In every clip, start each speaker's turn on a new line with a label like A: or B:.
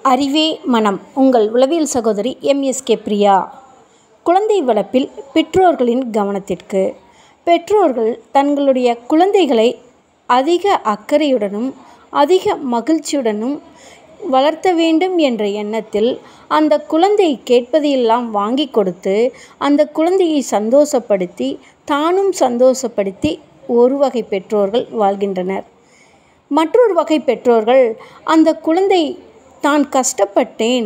A: அறிவே மனம். உங்கள் உளவியல் சகோதரி எம்எஸ்கே பிரியா. குழந்தை வளர்ப்பில் பெற்றோர்களின் கவனத்திற்கு. பெற்றோர்கள் தங்களுடைய குழந்தைகளை அதிக அக்கறையுடனும் அதிக மகிழ்ச்சியுடனும் வளர்த்த வேண்டும் என்ற எண்ணத்தில் அந்த குழந்தை கேட்பதையெல்லாம் வாங்கி கொடுத்து அந்த குழந்தையை சந்தோஷப்படுத்தி தானும் சந்தோஷப்படுத்தி ஒரு வகை பெற்றோர்கள் வாழ்கின்றனர். மற்றொரு வகை பெற்றோர்கள் அந்த குழந்தை தான் கஷ்டப்பட்டேன்,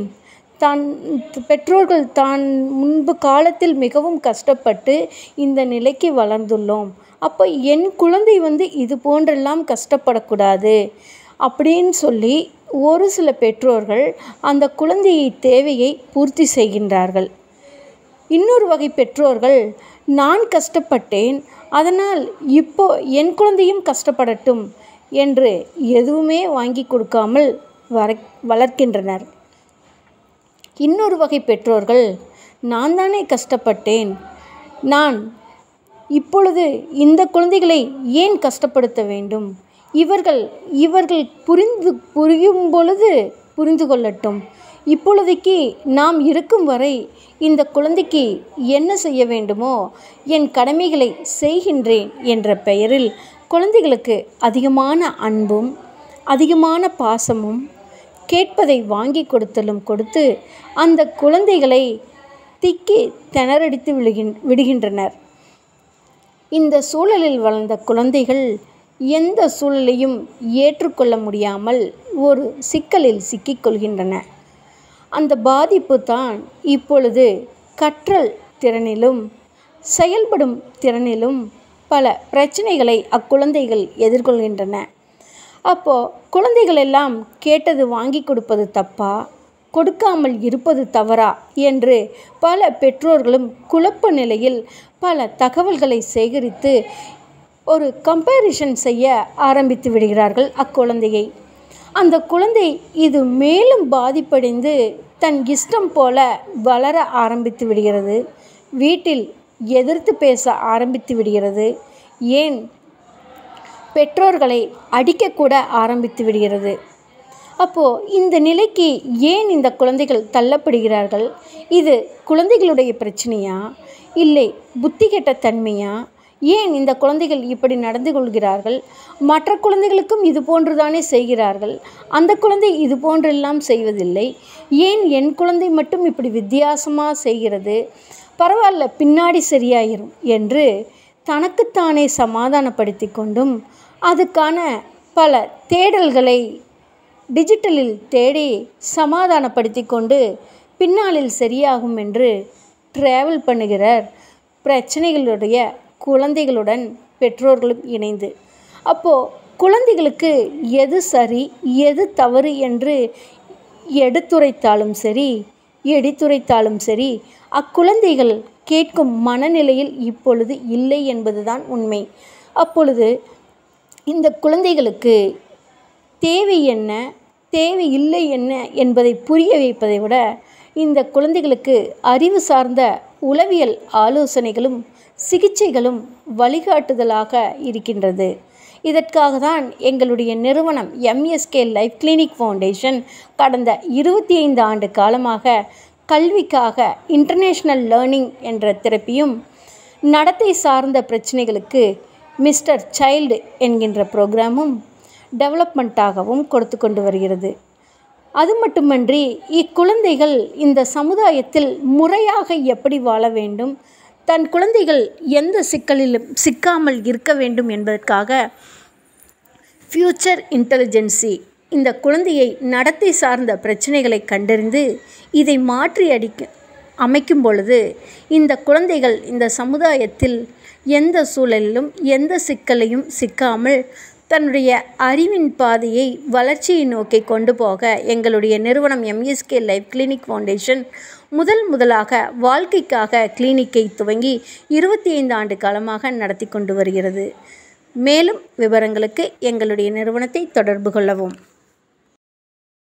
A: பெற்றோர்கள் தான் முன்பு காலத்தில் மிகவும் கஷ்டப்பட்டு இந்த நிலைக்கு வளர்ந்துள்ளோம், அப்போ என் குழந்தை இது போன்றெல்லாம் கஷ்டப்படக்கூடாது அப்படின்னு சொல்லி ஒரு சில பெற்றோர்கள் அந்த குழந்தையை தேவையை பூர்த்தி செய்கின்றார்கள். இன்னொரு வகை பெற்றோர்கள் நான் கஷ்டப்பட்டேன், அதனால் இப்போ என் குழந்தையும் கஷ்டப்படட்டும் என்று எதுவுமே வாங்கி கொடுக்காமல் வளர்க்கின்றனர். இன்னொரு வகை பெற்றோர்கள் நான் தானே கஷ்டப்பட்டேன், நான் இப்பொழுது இந்த குழந்தைகளை ஏன் கஷ்டப்படுத்த வேண்டும், இவர்கள் புரியும் பொழுது புரிந்து கொள்ளட்டும், இப்பொழுதைக்கு நாம் இருக்கும் வரை இந்த குழந்தைக்கு என்ன செய்ய வேண்டுமோ என் கடமைகளை செய்கின்றேன் என்ற பெயரில் குழந்தைகளுக்கு அதிகமான அன்பும் அதிகமான பாசமும் கேட்பதை வாங்கி கொடுத்து அந்த குழந்தைகளை திக்கி திணறடித்து விடுகின்றனர். இந்த சூழலில் வளர்ந்த குழந்தைகள் எந்த சூழலையும் ஏற்றுக்கொள்ள முடியாமல் ஒரு சிக்கலில் சிக்கிக்கொள்கின்றன. அந்த பாதிப்பு தான் இப்பொழுது கற்றல் திறனிலும் செயல்படும் திறனிலும் பல பிரச்சனைகளை அக்குழந்தைகள் எதிர்கொள்கின்றன. அப்போது குழந்தைகள் எல்லாம் கேட்டது வாங்கி கொடுப்பது தப்பா, கொடுக்காமல் இருப்பது தவறா என்று பல பெற்றோர்களும் குழப்ப நிலையில் பல தகவல்களை சேகரித்து ஒரு கம்பேரிஷன் செய்ய ஆரம்பித்து விடுகிறார்கள் அக்குழந்தையை. அந்த குழந்தை இது மேலும் பாதிப்படைந்து தன் இஷ்டம் போல வளர ஆரம்பித்து விடுகிறது. வீட்டில் எதிர்த்து பேச ஆரம்பித்து விடுகிறது. ஏன் பெற்றோர்களை அடிக்கக்கூட ஆரம்பித்து விடுகிறது. அப்போது இந்த நிலைக்கு ஏன் இந்த குழந்தைகள் தள்ளப்படுகிறார்கள்? இது குழந்தைகளுடைய பிரச்சனையா, இல்லை புத்தி கெட்ட தன்மையா? ஏன் இந்த குழந்தைகள் இப்படி நடந்து கொள்கிறார்கள்? மற்ற குழந்தைகளுக்கும் இது போன்றுதானே செய்கிறார்கள், அந்த குழந்தை இது போன்றெல்லாம் செய்வதில்லை, ஏன் என் குழந்தை மட்டும் இப்படி வித்தியாசமாக செய்கிறது? பரவாயில்ல, பின்னாடி சரியாயிரும் என்று தனக்குத்தானே சமாதானப்படுத்தி கொண்டும் அதுக்கான பல தேடல்களை டிஜிட்டலில் தேடி சமாதானப்படுத்தி கொண்டு பின்னாளில் சரியாகும் என்று ட்ராவல் பண்ணுகிறார் பிரச்சனைகளுடைய குழந்தைகளுடன் பெற்றோர்களும் இணைந்து. அப்போது குழந்தைகளுக்கு எது சரி எது தவறு என்று எடுத்துரைத்தாலும் சரி அக்குழந்தைகள் கேட்கும் மனநிலையில் இப்பொழுது இல்லை என்பதுதான் உண்மை. அப்பொழுது இந்த குழந்தைகளுக்கு தேவை என்ன தேவை இல்லை என்ன என்பதை புரிய வைப்பதை விட இந்த குழந்தைகளுக்கு அறிவு சார்ந்த உளவியல் ஆலோசனைகளும் சிகிச்சைகளும் வழிகாட்டுதலாக இருக்கின்றது. இதற்காக தான் எங்களுடைய நிறுவனம் எம்எஸ்கே லைஃப் கிளினிக் ஃபவுண்டேஷன் கடந்த 25 ஆண்டு காலமாக கல்விக்காக இன்டர்நேஷ்னல் லேர்னிங் என்ற தெரப்பியும் நடத்தை சார்ந்த பிரச்சனைகளுக்கு மிஸ்டர் சைல்டு என்கின்ற ப்ரோக்ராமும் டெவலப்மெண்ட்டாகவும் கொடுத்து கொண்டு வருகிறது. அது மட்டுமன்றி இக்குழந்தைகள் இந்த சமுதாயத்தில் முறையாக எப்படி வாழ வேண்டும், தன் குழந்தைகள் எந்த சிக்கலிலும் சிக்காமல் இருக்க வேண்டும் என்பதற்காக ஃப்யூச்சர் இன்டெலிஜென்சி இந்த குழந்தையை நடத்தை சார்ந்த பிரச்சனைகளை கண்டறிந்து இதை மாற்றி அமைக்கும் பொழுது இந்த குழந்தைகள் இந்த சமுதாயத்தில் எந்த சூழலிலும் எந்த சிக்கலையும் சிக்காமல் தன்னுடைய அறிவின் பாதையை வளர்ச்சியை நோக்கி கொண்டு போக எங்களுடைய நிறுவனம் எம்எஸ்கே லைஃப் கிளினிக் ஃபவுண்டேஷன் முதலாக வாழ்க்கைக்காக கிளினிக்கை துவங்கி 25 ஆண்டு காலமாக நடத்தி கொண்டு வருகிறது. மேலும் விவரங்களுக்கு எங்களுடைய நிறுவனத்தை தொடர்பு கொள்ளவும்.